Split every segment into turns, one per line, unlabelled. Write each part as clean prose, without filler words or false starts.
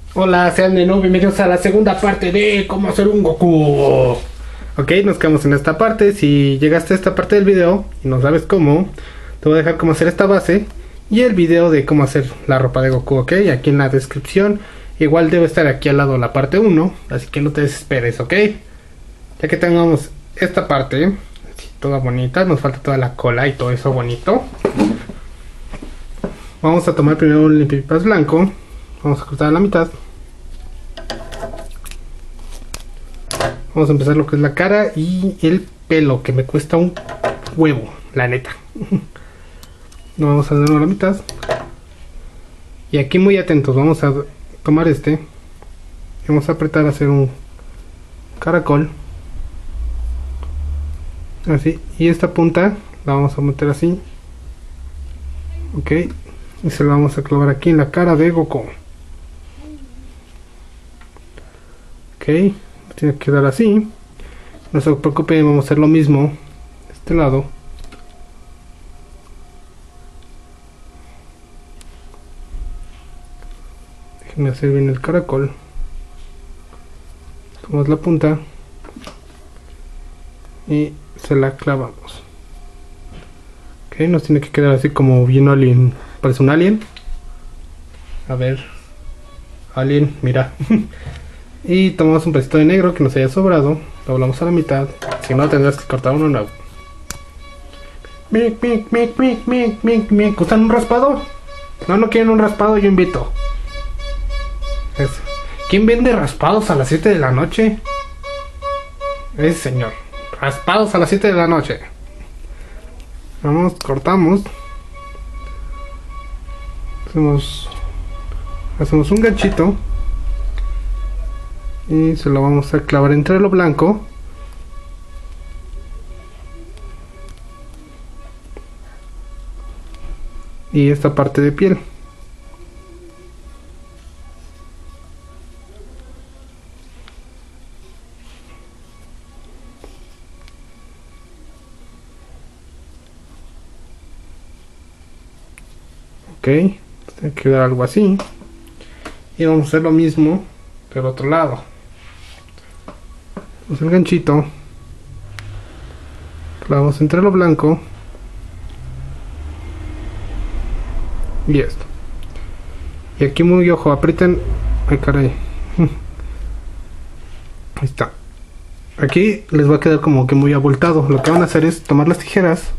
Hola, sean de nuevo bienvenidos a la segunda parte de cómo hacer un Goku. Ok, nos quedamos en esta parte. Si llegaste a esta parte del video y no sabes cómo, te voy a dejar cómo hacer esta base y el video de cómo hacer la ropa de Goku, ok, aquí en la descripción. Igual debe estar aquí al lado la parte 1, así que no te desesperes, ok. Ya que tengamos esta parte, así, toda bonita, nos falta toda la cola y todo eso bonito. Vamos a tomar primero un limpiapipas blanco. Vamos a cortar a la mitad. Vamos a empezar lo que es la cara y el pelo, que me cuesta un huevo, la neta. Lo vamos a dar a la mitad. Y aquí muy atentos, vamos a tomar este. Y vamos a apretar a hacer un caracol. Así. Y esta punta la vamos a meter así. Ok. Y se lo vamos a clavar aquí en la cara de Goku. Ok. Tiene que quedar así. No se preocupen, vamos a hacer lo mismo de este lado. Déjenme hacer bien el caracol. Tomamos la punta y se la clavamos. Ok, nos tiene que quedar así como bien alien. Parece un alien. A ver, alien, mira. Y tomamos un pedacito de negro que nos haya sobrado, lo doblamos a la mitad, si no tendrás que cortar uno nuevo. ¿Gustan un raspado? No quieren un raspado, yo invito. Eso. ¿Quién vende raspados a las 7 de la noche? Ese señor. Raspados a las 7 de la noche. Vamos, cortamos. Hacemos un ganchito. Y se lo vamos a clavar entre lo blanco. Y esta parte de piel. Ok, tiene que quedar algo así. Y vamos a hacer lo mismo del otro lado. El ganchito, clavamos entre lo blanco y esto. Y aquí muy ojo, aprieten. Ay, caray. Ahí está. Aquí les va a quedar como que muy abultado. Lo que van a hacer es tomar las tijeras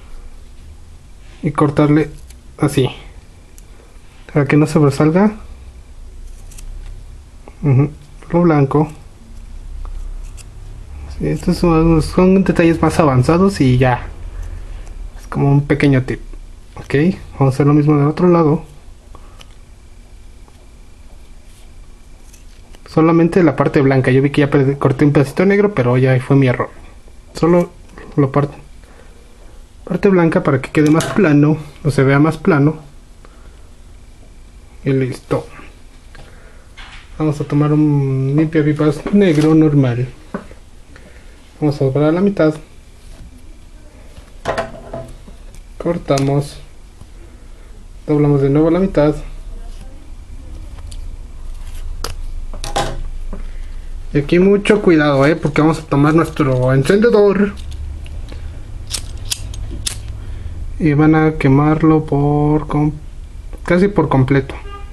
y cortarle así para que no sobresalga lo blanco. Sí, estos son detalles más avanzados y ya es como un pequeño tip. Ok, vamos a hacer lo mismo del otro lado. Solamente la parte blanca. Yo vi que ya corté un pedacito negro, pero ya fue mi error. Solo la parte blanca para que quede más plano o se vea más plano. Y listo. Vamos a tomar un limpiapipas negro normal. Vamos a doblar a la mitad. Cortamos. Doblamos de nuevo a la mitad. Y aquí mucho cuidado, porque vamos a tomar nuestro encendedor. Y van a quemarlo casi por completo.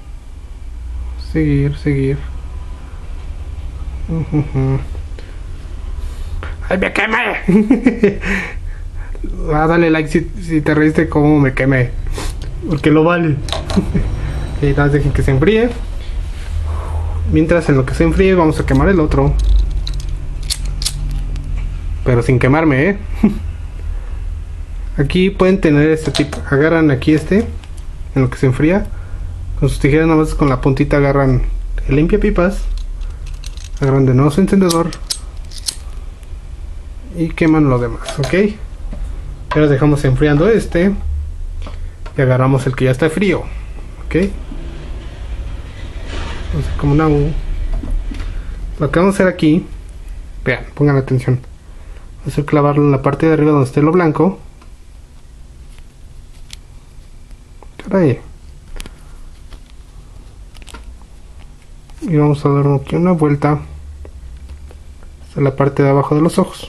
Seguir. ¡Ay, me quemé! Dale like si te reíste como me quemé. Porque lo vale. Y nada, dejen que se enfríe. Mientras en lo que se enfríe vamos a quemar el otro. Pero sin quemarme, Aquí pueden tener este tipo. Agarran aquí en lo que se enfría. Con sus tijeras nada más con la puntita agarran el limpiapipas. Agarran de nuevo su encendedor. Y queman lo demás, ok. Ahora dejamos enfriando y agarramos el que ya está frío, ok. Vamos a hacer como una U. Lo que vamos a hacer aquí, vean, pongan atención. Vamos a clavarlo en la parte de arriba donde esté lo blanco. Caray. Y vamos a dar aquí una vuelta hasta la parte de abajo de los ojos.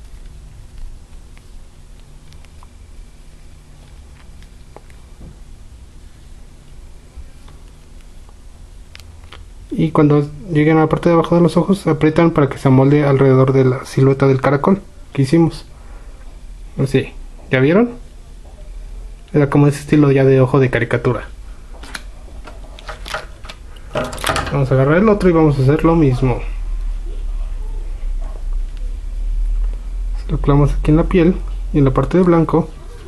Y cuando lleguen a la parte de abajo de los ojos, aprietan para que se amolde alrededor de la silueta del caracol que hicimos. Así, ¿ya vieron? Era como ese estilo ya de ojo de caricatura. Vamos a agarrar el otro y vamos a hacer lo mismo. Lo clavamos aquí en la piel y en la parte de blanco.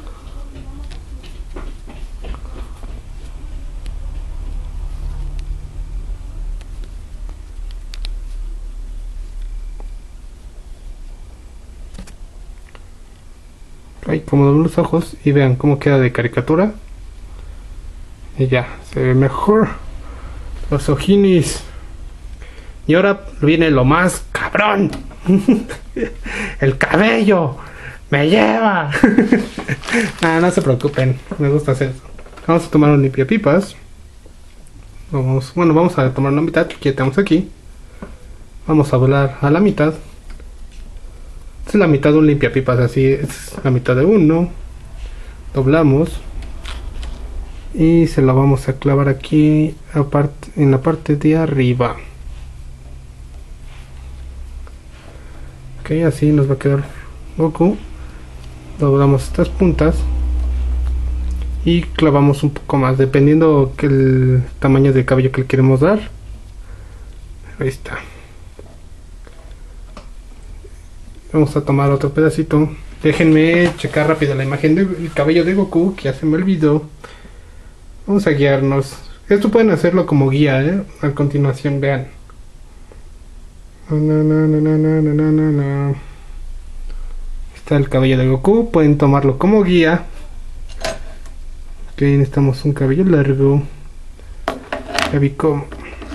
Ahí como doblo los ojos y vean cómo queda de caricatura. Y ya, se ve mejor. Los ojinis. Y ahora viene lo más cabrón. El cabello. Me lleva. No se preocupen. Me gusta hacer eso. Vamos a tomar un limpiapipas. Vamos a tomar una mitad que ya tenemos aquí. Vamos a volar a la mitad. Es la mitad de un limpiapipas, así es la mitad de uno. Doblamos y se la vamos a clavar aquí en la parte de arriba. Ok, así nos va a quedar Goku. Doblamos estas puntas y clavamos un poco más dependiendo que el tamaño de cabello que le queremos dar. Ahí está. Vamos a tomar otro pedacito. Déjenme checar rápido la imagen del cabello de Goku, que ya se me olvidó. Vamos a guiarnos. Esto pueden hacerlo como guía, a continuación, vean. Está el cabello de Goku, pueden tomarlo como guía. Ok, necesitamos un cabello largo. Ya vi cómo.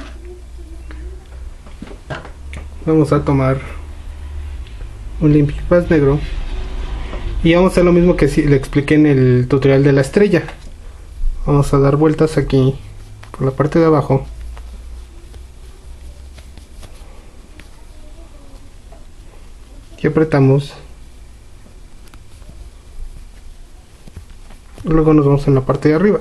Vamos a tomar un limpiapipas negro y vamos a hacer lo mismo que le expliqué en el tutorial de la estrella. Vamos a dar vueltas aquí por la parte de abajo y apretamos. Luego nos vamos en la parte de arriba.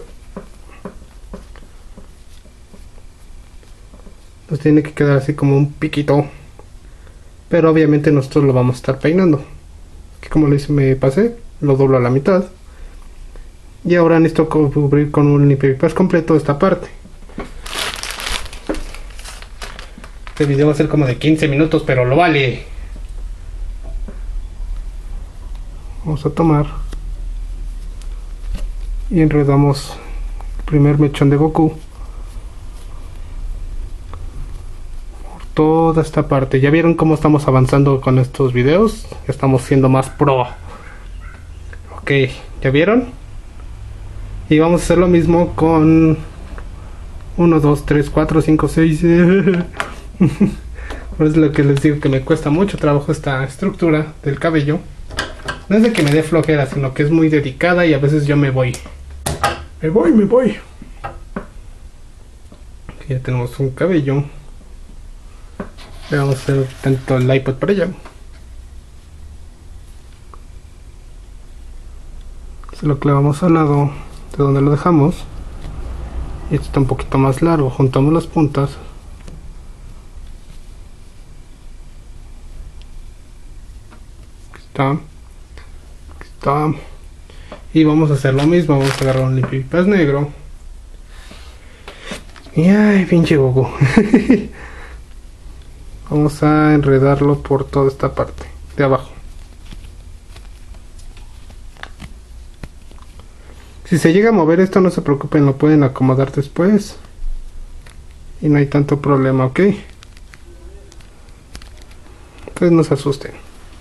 Nos tiene que quedar así como un piquito, pero obviamente nosotros lo vamos a estar peinando. Que como lo hice, me pasé, lo doblo a la mitad. Y ahora necesito cubrir con un limpiapipas completo esta parte. Este video va a ser como de 15 minutos, pero lo vale. Vamos a tomar y enredamos el primer mechón de Goku por toda esta parte. ¿Ya vieron cómo estamos avanzando con estos videos? Ya estamos siendo más pro. Ok, ¿ya vieron? Y vamos a hacer lo mismo con 1, 2, 3, 4, 5, 6. Por eso es lo que les digo, que me cuesta mucho trabajo esta estructura del cabello. No es de que me dé flojera, sino que es muy dedicada y a veces yo me voy. Me voy. Aquí ya tenemos un cabello. Vamos a hacer tanto el iPod para allá. Se lo clavamos al lado de donde lo dejamos. Y esto está un poquito más largo. Juntamos las puntas. Aquí está. Y vamos a hacer lo mismo. Vamos a agarrar un limpiapipas negro. Y ay, pinche Goku. Vamos a enredarlo por toda esta parte de abajo. Si se llega a mover esto, no se preocupen, lo pueden acomodar después y no hay tanto problema, ¿ok? Entonces no se asusten.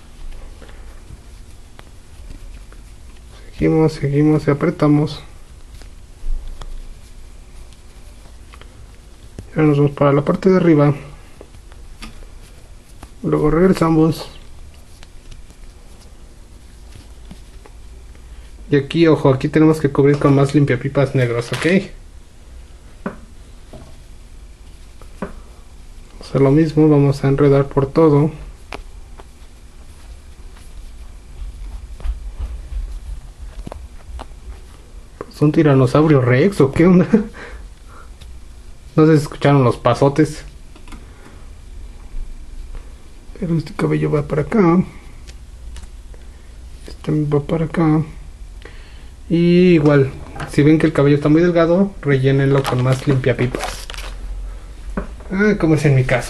Seguimos y apretamos. Ahora nos vamos para la parte de arriba. Luego regresamos. Y aquí, ojo, aquí tenemos que cubrir con más limpiapipas negros, ¿ok? hacer lo mismo, vamos a enredar por todo. ¿Es un tiranosaurio rex o qué onda? No sé si escucharon los pasotes. Pero este cabello va para acá. Este va para acá. Y igual, si ven que el cabello está muy delgado, rellénenlo con más limpiapipas. Como es en mi caso.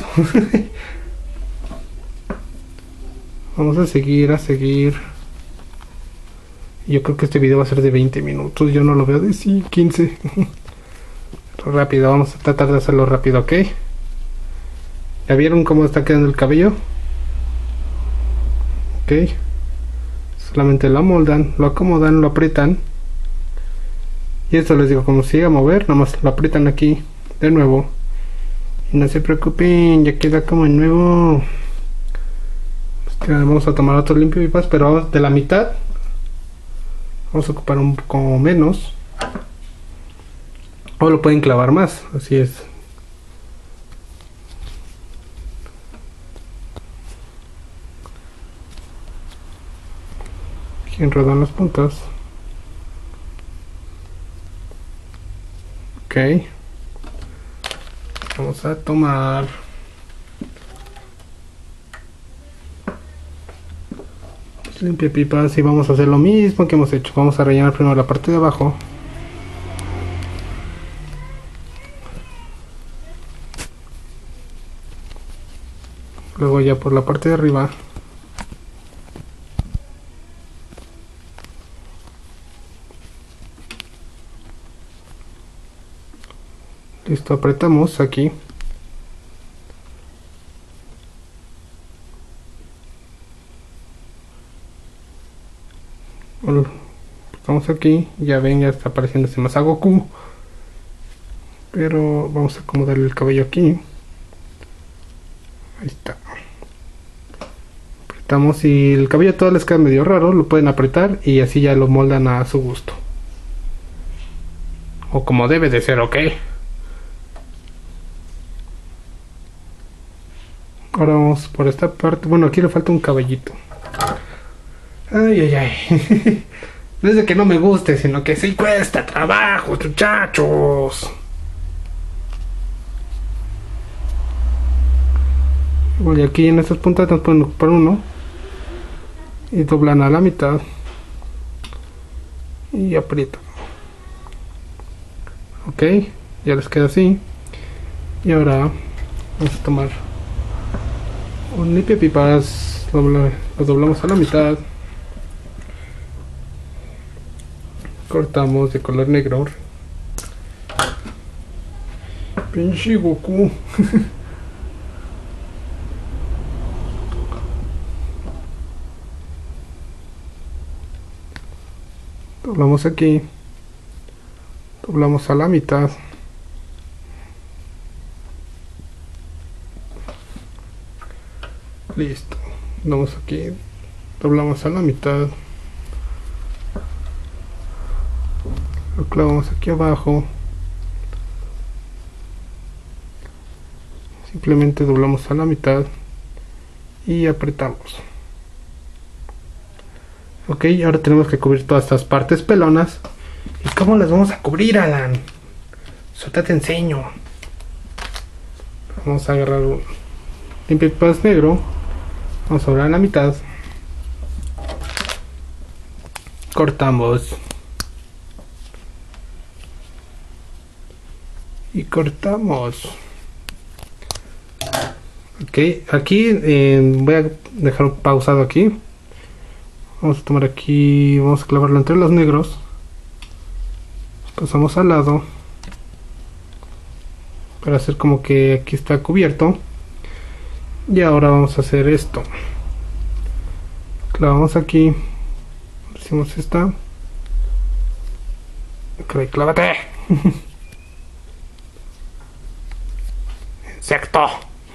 Vamos a seguir. Yo creo que este video va a ser de 20 minutos. Yo no lo veo de 15. Rápido, vamos a tratar de hacerlo rápido, ¿ok? ¿Ya vieron cómo está quedando el cabello? Ok. Solamente lo amoldan, lo acomodan, lo aprietan. Y esto les digo, como siga a mover, nada más lo aprietan aquí de nuevo. Y no se preocupen, ya queda como nuevo. Vamos a tomar otro limpiapipas, pero de la mitad. Vamos a ocupar un poco menos. O lo pueden clavar más, así es. Aquí enredan las puntas. Ok. Vamos a tomar limpiapipas y vamos a hacer lo mismo que hemos hecho. Vamos a rellenar primero la parte de abajo. Luego ya por la parte de arriba. Listo, apretamos aquí. Vamos aquí, ya ven, ya está apareciéndose más a Goku. Pero vamos a acomodar el cabello aquí. Ahí está. Apretamos y el cabello todo les queda medio raro, lo pueden apretar y así ya lo moldan a su gusto. O como debe de ser, ¿ok? Ahora vamos por esta parte. Bueno, aquí le falta un cabellito. Ay. No es de que no me guste, sino que sí cuesta trabajo, muchachos. Voy aquí en estas puntas nos pueden ocupar uno. Y doblan a la mitad. Y aprietan. Ok, ya les queda así. Y ahora vamos a tomar un limpiapipas, lo doblamos a la mitad, cortamos de color negro. Pinche Goku. Doblamos aquí, doblamos a la mitad. Listo, vamos aquí, doblamos a la mitad, lo clavamos aquí abajo, simplemente doblamos a la mitad y apretamos. Ok, ahora tenemos que cubrir todas estas partes pelonas. ¿Y cómo las vamos a cubrir, Alan? Suelta, te enseño. Vamos a agarrar un limpiapipas negro. Vamos a doblar la mitad. Cortamos. Y cortamos. Ok, aquí voy a dejar pausado aquí. Vamos a tomar aquí, vamos a clavarlo entre los negros. Pasamos al lado. Para hacer como que aquí está cubierto. Y ahora vamos a hacer esto. Clavamos aquí. Hicimos esta. Ok, clávate. Insecto.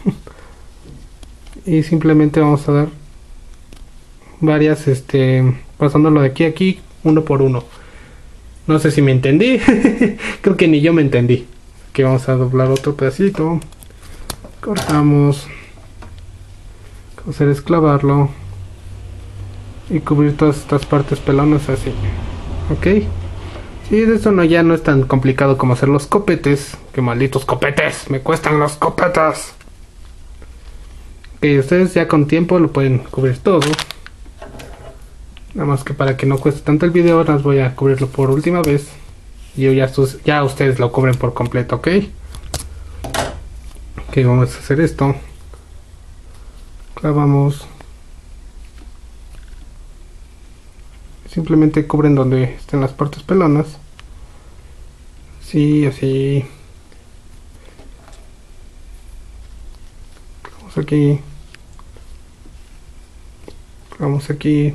Y simplemente vamos a dar varias, pasándolo de aquí a aquí, uno por uno. No sé si me entendí. Creo que ni yo me entendí. Aquí vamos a doblar otro pedacito. Cortamos. Vamos a hacer es clavarlo y cubrir todas estas partes pelonas así. Ok. Sí, de eso no, ya no es tan complicado como hacer los copetes. Que malditos copetes, me cuestan los copetes. Ok, ustedes ya con tiempo lo pueden cubrir todo. Nada más que para que no cueste tanto el video, las voy a cubrirlo por última vez. Y ya ustedes lo cubren por completo, ok. Ok, vamos a hacer esto. Clavamos. Simplemente cubren donde estén las partes pelonas. Sí, así. Vamos aquí. Vamos aquí.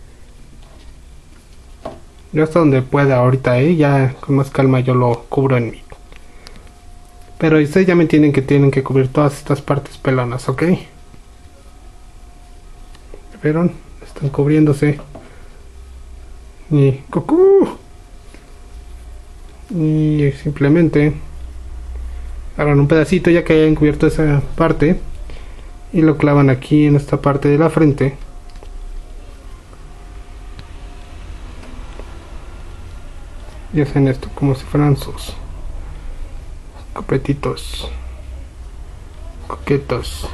Yo hasta donde pueda ahorita, ya con más calma yo lo cubro en mí. Pero ustedes ya me tienen que cubrir todas estas partes pelonas, ¿ok? ¿Vieron? Están cubriéndose. Y ¡cucú! Y simplemente agarran un pedacito ya que hayan cubierto esa parte y lo clavan aquí en esta parte de la frente. Y hacen esto como si fueran sus copetitos coquetos.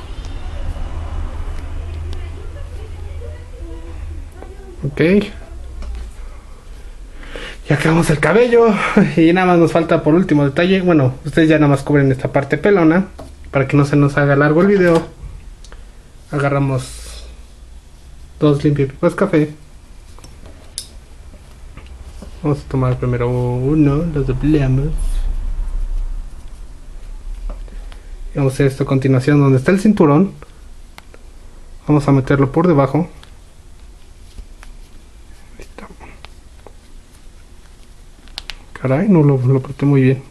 Ok, ya acabamos el cabello y nada más nos falta por último detalle. Bueno, ustedes ya nada más cubren esta parte pelona para que no se nos haga largo el video. Agarramos dos limpiapipas café. Vamos a tomar primero uno, los doblamos. Y vamos a hacer esto a continuación. Donde está el cinturón, vamos a meterlo por debajo. Ahí está. Caray, no lo apreté muy bien.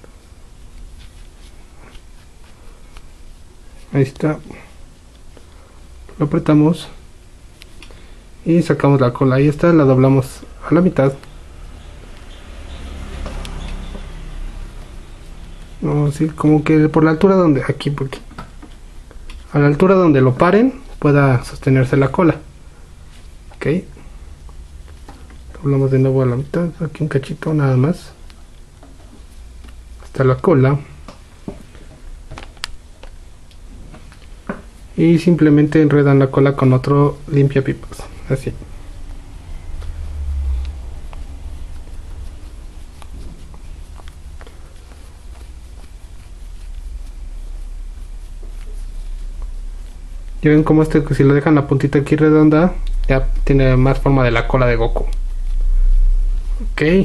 Ahí está. Lo apretamos y sacamos la cola. Ahí está, la doblamos a la mitad. No, sí, como que por la altura donde aquí, porque a la altura donde lo paren pueda sostenerse la cola. Ok, doblamos de nuevo a la mitad, aquí un cachito nada más hasta la cola y simplemente enredan la cola con otro limpiapipas, así. Ya ven como si lo dejan la puntita aquí redonda, ya tiene más forma de la cola de Goku. Ok.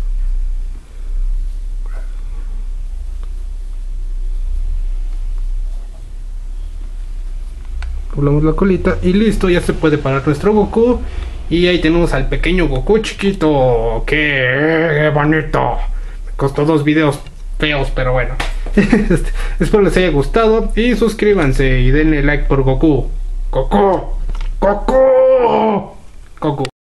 Doblamos la colita y listo, ya se puede parar nuestro Goku. Y ahí tenemos al pequeño Goku chiquito. ¡Qué bonito! Me costó 2 videos feos, pero bueno. Espero les haya gustado y suscríbanse y denle like por Goku. ¡Goku! ¡Goku! ¡Goku!